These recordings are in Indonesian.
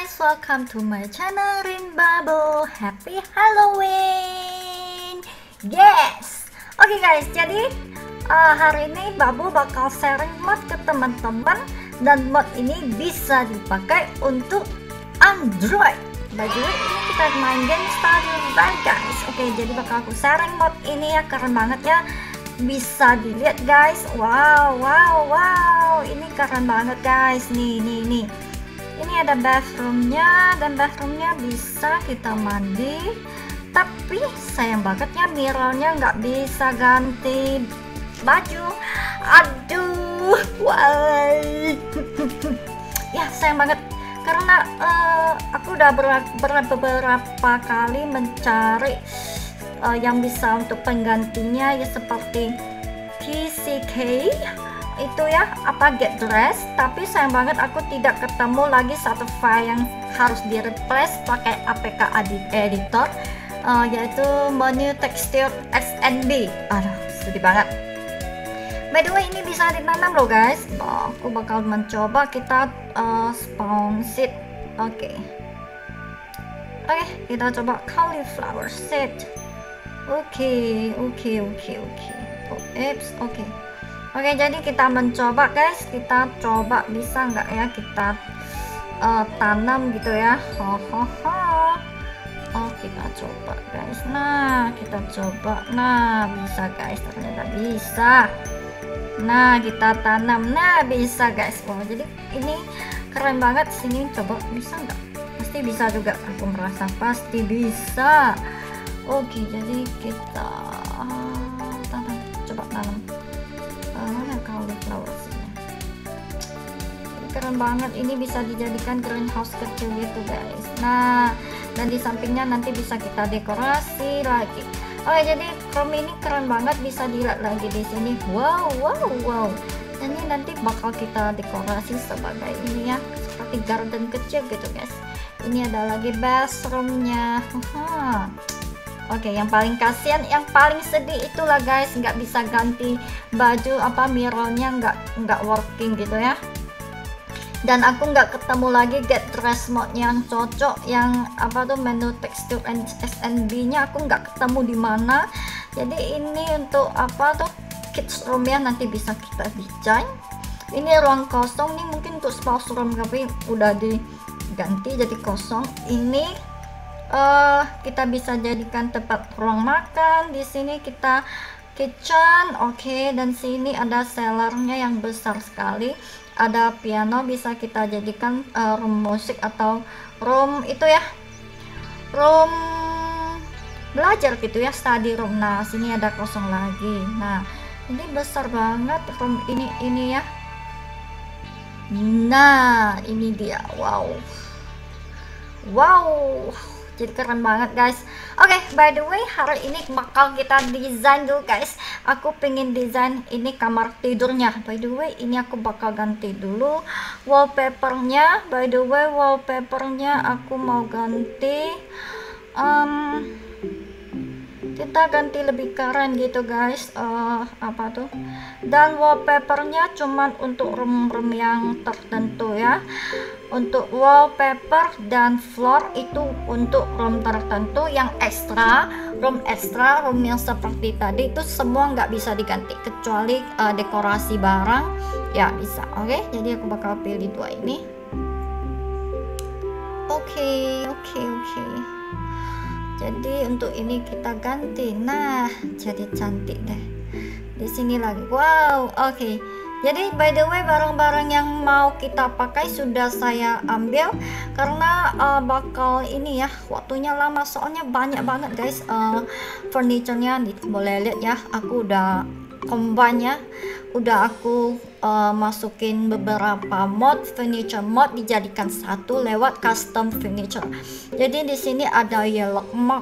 guys, welcome to my channel Rin Bubble. Happy Halloween. Yes. Oke guys, jadi hari ini Bubble bakal sharing mod ke teman-teman, dan mod ini bisa dipakai untuk Android. By the way, ini kita main game Stardew Valley guys. Oke, jadi bakal aku sharing mod ini ya, keren banget ya. Bisa dilihat guys, wow, ini keren banget guys. Nih, ini ada bathroomnya, dan bathroomnya bisa kita mandi, tapi sayang bangetnya mirrornya nggak bisa ganti baju. Aduh, why? Ya sayang banget, karena aku udah beberapa kali mencari yang bisa untuk penggantinya ya, seperti TCK itu ya, apa get dress, tapi sayang banget aku tidak ketemu lagi satu file yang harus di replace pakai APK editor, yaitu menu texture XNB. Aduh, sedih banget. By the way, ini bisa ditanam loh guys. Aku bakal mencoba kita spawn seed. Oke, kita coba cauliflower seed. Oke. Oke, jadi kita mencoba guys, kita coba bisa nggak ya kita tanam gitu ya. Kita coba guys. Nah, kita coba. Nah, bisa guys, ternyata bisa. Nah, kita tanam. Nah, bisa guys. Wah, jadi ini keren banget. Sini coba, bisa nggak? Pasti bisa juga. Aku merasa pasti bisa. Oke, jadi kita tanam, coba tanam. Mana cauliflower sini? Keren banget, ini bisa dijadikan greenhouse kecil gitu guys. Nah, dan di sampingnya nanti bisa kita dekorasi lagi. Oke, jadi room ini keren banget, bisa dilihat lagi di sini. Wow. Dan ini nanti bakal kita dekorasi sebagai ini ya, seperti garden kecil gitu guys. Ini ada lagi bathroomnya. Oke, yang paling kasihan, yang paling sedih itulah guys, nggak bisa ganti baju, apa mirrornya nggak working gitu ya. Dan aku nggak ketemu lagi get dress mode yang cocok, yang apa tuh menu texture and SNB nya aku nggak ketemu di mana. Jadi ini untuk apa tuh kids room ya, nanti bisa kita desain. Ini ruang kosong nih, mungkin untuk spouse room tapi udah diganti jadi kosong. Ini kita bisa jadikan tempat ruang makan. Di sini kita kitchen. Oke, dan sini ada cellarnya yang besar sekali, ada piano, bisa kita jadikan room musik atau room itu ya, room belajar gitu ya, study room. Nah, sini ada kosong lagi. Nah, ini besar banget room ini ya. Nah, ini dia. Wow, jadi keren banget guys. Oke, by the way, hari ini bakal kita desain dulu guys. Aku pengen desain ini kamar tidurnya. By the way, ini aku bakal ganti dulu wallpapernya. By the way, wallpapernya aku mau ganti, kita ganti lebih keren gitu guys. Apa tuh, dan wallpapernya cuman untuk room-room yang tertentu ya. Untuk wallpaper dan floor itu untuk room tertentu, yang room yang seperti tadi itu semua nggak bisa diganti, kecuali dekorasi barang ya bisa. Oke, jadi aku bakal pilih dua ini. Oke. Jadi untuk ini kita ganti. Nah, jadi cantik deh. Di sini lagi. Wow, oke. Jadi by the way, barang-barang yang mau kita pakai sudah saya ambil, karena bakal ini ya, waktunya lama soalnya banyak banget guys. Furniture-nya boleh lihat ya, aku udah combine ya, udah aku masukin beberapa mod, furniture mod dijadikan satu lewat custom furniture. Jadi di sini ada yellow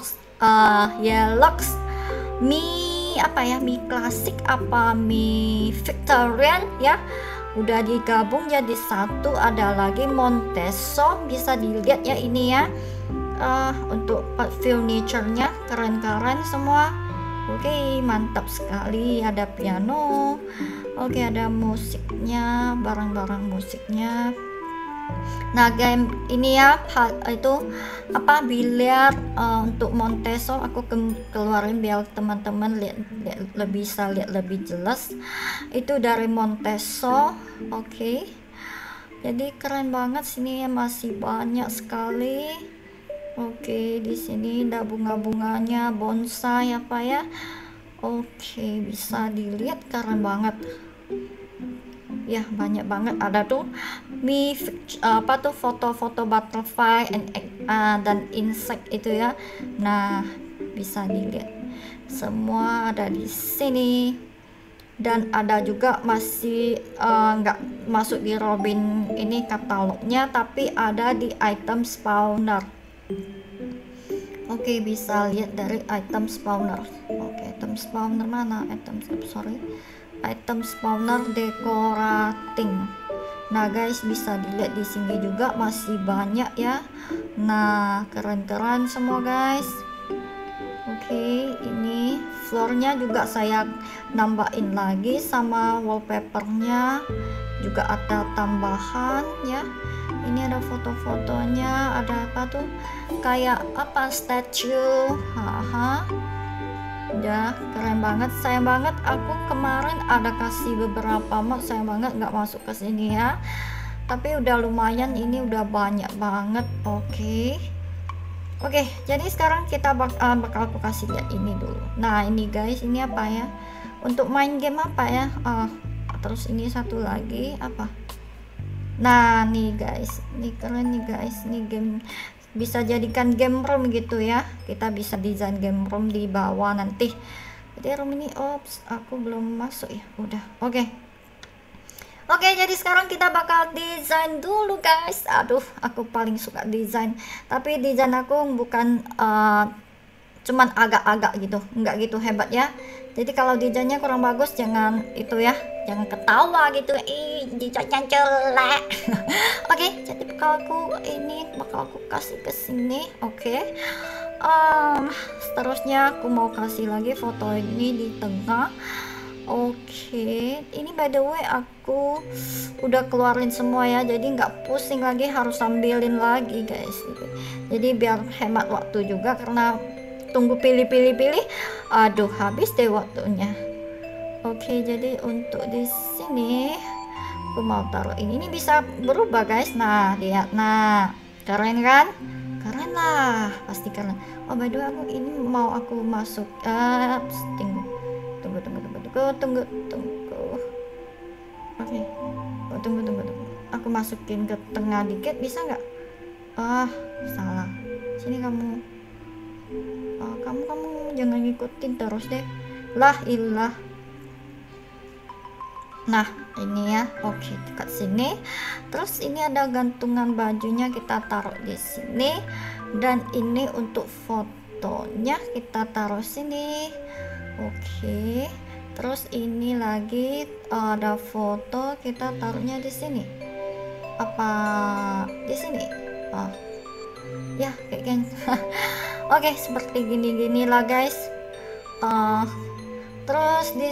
mie apa ya, mie klasik apa mie Victorian ya, udah digabung jadi satu. Ada lagi Montesor, bisa dilihat ya ini ya. Untuk furniture-nya keren-keren semua. Oke, mantap sekali. Ada piano. Oke, ada musiknya, barang-barang musiknya. Nah, game ini ya itu apa, biliar untuk Montesor aku keluarin biar teman-teman lihat bisa lihat lebih jelas. Itu dari Montesor. Oke. Jadi keren banget, sini ya masih banyak sekali. Oke, di sini ada bunga-bunganya, bonsai apa ya. Oke, bisa dilihat keren banget. Ya, banyak banget ada tuh apa tuh foto-foto butterfly dan insect itu ya. Nah, bisa dilihat semua ada di sini. Dan ada juga masih nggak masuk di Robin ini katalognya, tapi ada di item spawner. Oke, bisa lihat dari item spawner. Oke, item spawner mana? Item spawner decorating. Nah guys, bisa dilihat di sini juga masih banyak ya. Nah, keren-keren semua guys. Oke, ini floornya juga saya nambahin lagi, sama wallpapernya juga ada tambahan ya. Ini ada foto-fotonya, ada apa tuh, kayak apa, statue. Ya, keren banget. Sayang banget aku kemarin ada kasih beberapa mod, sayang banget nggak masuk ke sini ya. Tapi udah lumayan, ini udah banyak banget. Oke, jadi sekarang kita bakal aku kasih lihat ini dulu. Nah, ini guys, ini apa ya? Untuk main game apa ya? Terus ini satu lagi apa? Nah, nih guys, ini keren nih guys. Ini game bisa jadikan game room gitu ya. Kita bisa desain game room di bawah nanti. Jadi room ini, aku belum masuk ya. Udah, oke, jadi sekarang kita bakal desain dulu guys. Aduh, aku paling suka desain. Tapi desain aku bukan cuman agak-agak gitu, nggak gitu hebat ya. Jadi kalau desainnya kurang bagus jangan itu ya, jangan ketawa gitu, desainnya jelek. Oke, jadi bakal aku kasih ke sini. Oke. Seterusnya aku mau kasih lagi foto ini di tengah. Oke, ini by the way aku udah keluarin semua ya, jadi nggak pusing lagi harus sambilin lagi guys. Jadi biar hemat waktu juga, karena tunggu pilih. Aduh, habis deh waktunya. Oke, jadi untuk di sini aku mau taruh ini bisa berubah guys. Nah, lihat. Nah, keren kan? Keren lah, pasti keren. Oh, by the way ini mau aku masuk tunggu. Oke. Tunggu. Aku masukin ke tengah dikit, bisa nggak? Salah. Sini kamu. Kamu jangan ngikutin terus deh. Lah ilah. Nah, ini ya. Oke, dekat sini. Terus ini ada gantungan bajunya, kita taruh di sini. Dan ini untuk fotonya kita taruh sini. Oke. Terus ini lagi ada foto, kita taruhnya di sini. Apa di sini? Ya, kayak gini. Oke, seperti gini lah guys. Terus di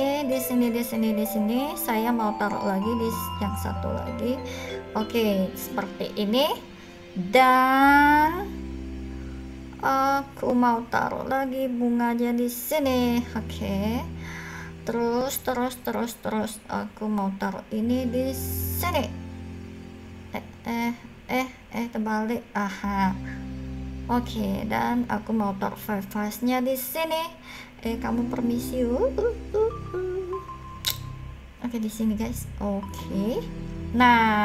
sini saya mau taruh lagi di yang satu lagi. Oke, seperti ini. Dan aku mau taruh lagi bunganya di sini. Oke. Terus aku mau taruh ini di sini. Terbalik. Oke, dan aku mau taruh vase-nya di sini. Kamu permisi. Oke, di sini guys. Oke. Nah,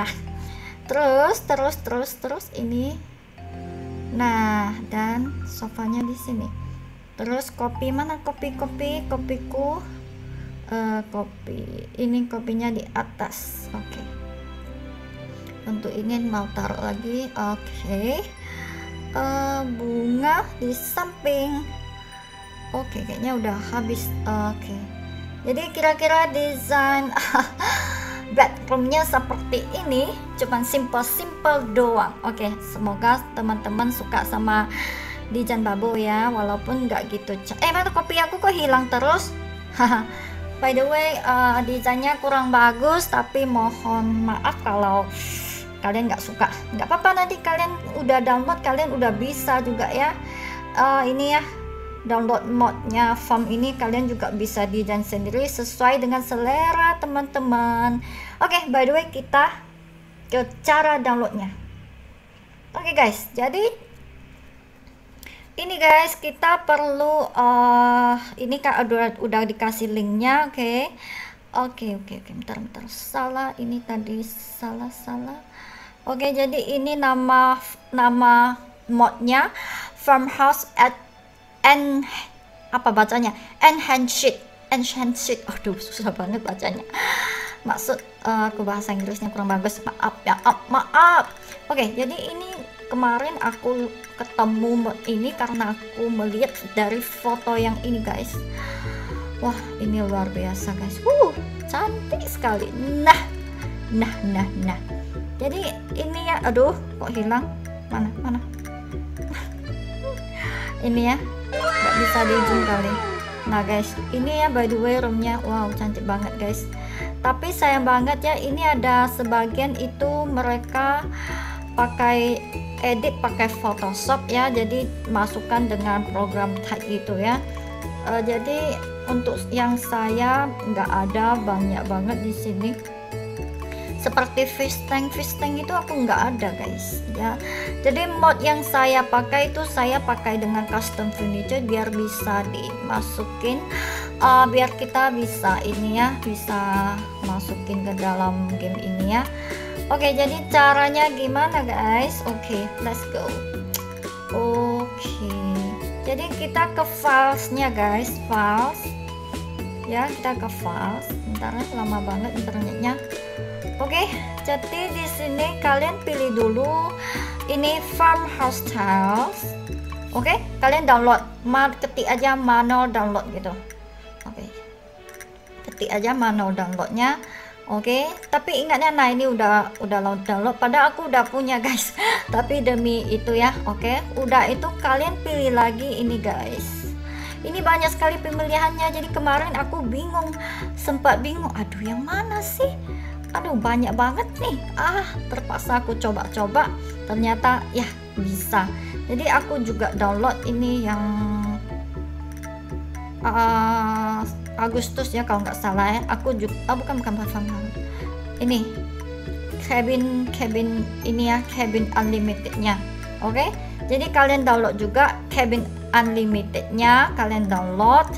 terus ini. Nah, dan sofanya di sini. Terus kopi mana kopiku? Kopinya di atas. Oke. Untuk ini mau taruh lagi. Oke. Bunga di samping. Oke, kayaknya udah habis. Oke. Jadi kira-kira desain bedroomnya seperti ini, cuman simple doang. Oke, semoga teman-teman suka sama desain Babo ya, walaupun nggak gitu. Mana kopi aku kok hilang terus? By the way, desainnya kurang bagus, tapi mohon maaf kalau kalian nggak suka, nggak apa-apa, nanti kalian udah download kalian udah bisa juga ya. Ini ya, download modnya farm ini, kalian juga bisa desain sendiri sesuai dengan selera teman-teman. Oke, by the way kita ke cara downloadnya. Oke guys, jadi ini guys kita perlu ini kan udah dikasih linknya. Oke, bentar, salah, ini tadi salah. Oke, jadi ini nama modnya Farmhouse apa bacanya? Enhanced. Aduh, susah banget bacanya. Maksud aku bahasa Inggrisnya kurang bagus. Maaf. Oke, jadi ini kemarin aku ketemu mod ini karena aku melihat dari foto yang ini guys. Wah, ini luar biasa guys. Cantik sekali. Nah. Jadi ini ya, aduh, kok hilang? Mana? Ini ya, nggak bisa di zoom kali. Nah guys, ini ya by the way roomnya, wow cantik banget guys. Tapi sayang banget ya, ini ada sebagian itu mereka pakai edit pakai Photoshop ya, jadi masukkan dengan program tag itu ya. Jadi untuk yang saya nggak ada banyak banget di sini. Seperti fish tank itu aku nggak ada guys ya. Jadi mod yang saya pakai itu saya pakai dengan custom furniture biar bisa dimasukin, biar kita bisa ini ya, bisa masukin ke dalam game ini ya. Oke, jadi caranya gimana guys? Oke, let's go. Oke, jadi kita ke filesnya guys, files ya, kita ke files. Bentar, lama banget internetnya. Oke, jadi di sini kalian pilih dulu ini Farmhouse Tiles. Oke, kalian download, ketik aja manual download gitu. Oke, ketik aja manual downloadnya. Oke, tapi ingatnya, nah ini udah download. Padahal aku udah punya guys. Tapi demi itu ya, oke, udah itu kalian pilih lagi ini guys. Ini banyak sekali pemilihannya. Jadi kemarin aku sempat bingung. Aduh, yang mana sih? Aduh, banyak banget nih. Terpaksa aku coba-coba. Ternyata ya bisa. Jadi aku juga download ini yang Agustus ya kalau nggak salah ya. Aku juga bukan ini cabin ini ya, cabin unlimitednya. Oke, jadi kalian download juga cabin unlimitednya, kalian download.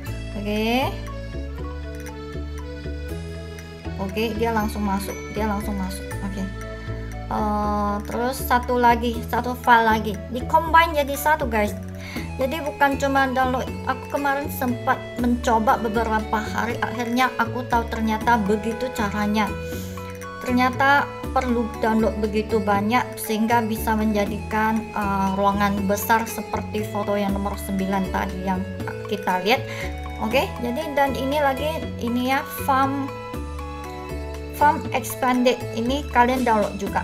Oke, dia langsung masuk. Oke. Terus satu file lagi di combine jadi satu guys. Jadi bukan cuma download. Aku kemarin sempat mencoba beberapa hari, akhirnya aku tahu ternyata begitu caranya. Ternyata perlu download begitu banyak sehingga bisa menjadikan ruangan besar seperti foto yang nomor 9 tadi yang kita lihat. Oke, jadi dan ini lagi ini ya, farm expanded, ini kalian download juga.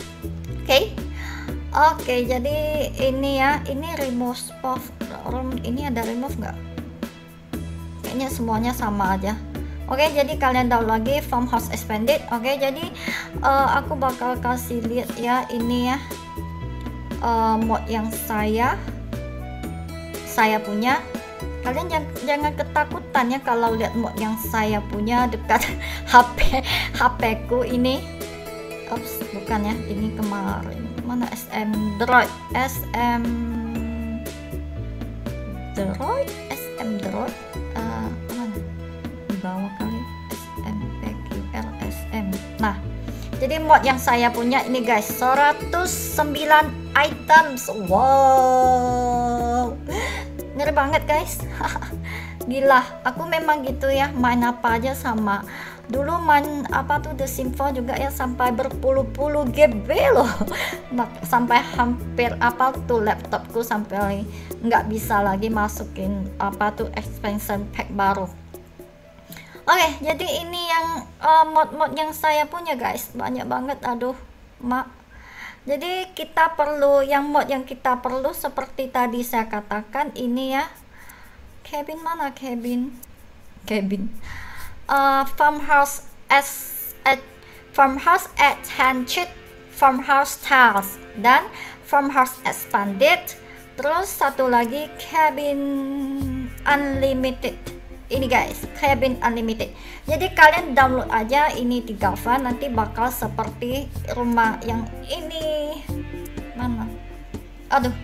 Oke, jadi ini ya, ini remove room, ini ada remove nggak? Kayaknya semuanya sama aja. Oke, jadi kalian download lagi Farmhouse Expanded. Oke, jadi aku bakal kasih lihat ya, ini ya mod yang saya punya. Kalian jangan ketakutan ya kalau lihat mod yang saya punya dekat HP ku ini. Bukan ya, ini kemarin mana SM Droid mana di bawah kali, SMPQR SM. Nah, jadi mod yang saya punya ini guys, 109 items. Wow, ngeri banget guys. Gila, aku memang gitu ya, main apa aja sama. Dulu main The Sims juga ya, sampai berpuluh-puluh GB loh. Sampai hampir laptopku sampai nggak bisa lagi masukin expansion pack baru. Oke, jadi ini yang mod-mod yang saya punya guys, banyak banget. Aduh, jadi kita perlu mod yang kita perlu seperti tadi saya katakan ini ya. Cabin mana cabin? Farmhouse Enhanced Farmhouse Tiles dan Farmhouse Expanded. Terus satu lagi Cabin Unlimited. Ini guys, Cabin Unlimited. Jadi kalian download aja ini di Gava, nanti bakal seperti rumah yang ini. Mana? Aduh.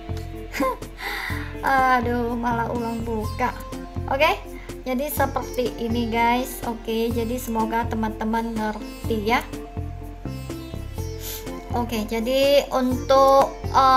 Aduh, malah ulang buka. Oke, jadi seperti ini guys. Oke, jadi semoga teman-teman ngerti ya. Oke, jadi untuk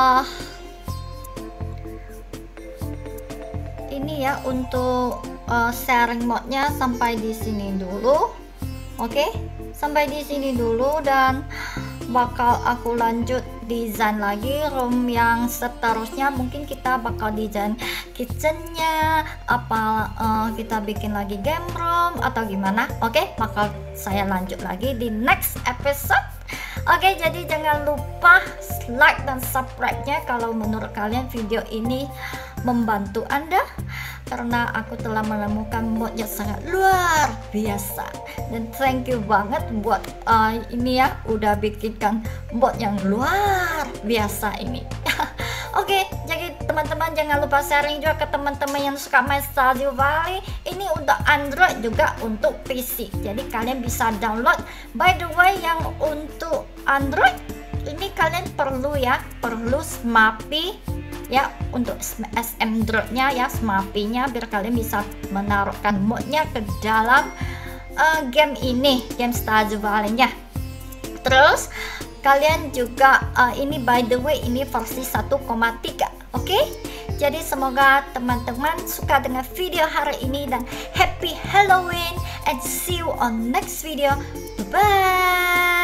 ini ya, untuk sharing modnya sampai di sini dulu. Oke, sampai di sini dulu, dan bakal aku lanjut desain lagi room yang seterusnya. Mungkin kita bakal desain kitchennya, apa kita bikin lagi game room atau gimana. Oke, bakal saya lanjut lagi di next episode. Oke, jadi jangan lupa like dan subscribe-nya kalau menurut kalian video ini membantu Anda, karena aku telah menemukan mod yang sangat luar biasa. Dan thank you banget buat ini ya, udah bikinkan mod yang luar biasa ini. Oke, jadi teman-teman jangan lupa sharing juga ke teman-teman yang suka main Stardew Valley. Ini untuk Android juga untuk PC, jadi kalian bisa download. By the way, yang untuk Android ini kalian perlu ya, perlu Smappy ya, untuk SM Drop-nya ya, Smappy-nya, biar kalian bisa menaruhkan modnya ke dalam game ini, game Stardew Valley-nya. Terus kalian juga ini by the way ini versi 1,3. Oke, jadi semoga teman-teman suka dengan video hari ini, dan happy Halloween, and see you on next video. Bye bye.